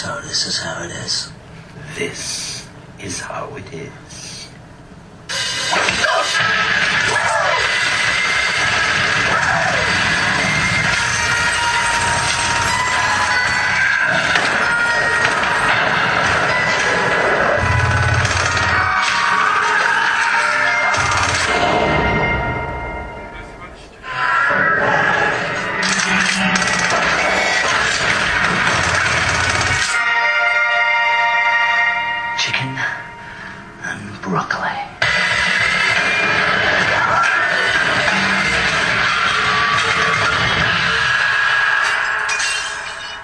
So this is how it is. This is how it is. Chicken and broccoli.